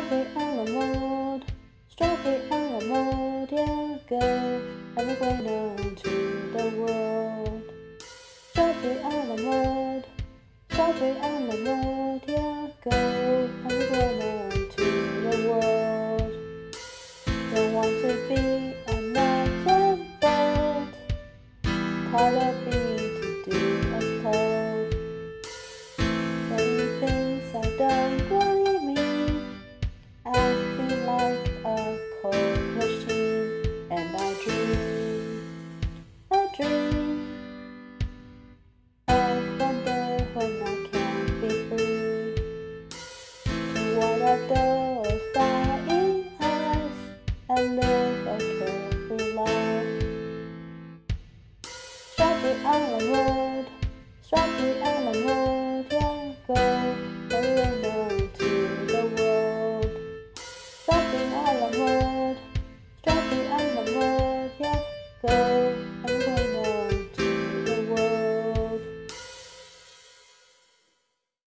Strawberry à la mode, strawberry à la mode, yeah, go, everywhere known to the world. Strawberry à la mode, strawberry à la mode, yeah, go, everywhere known to the world. Don't want to be another bird, tired of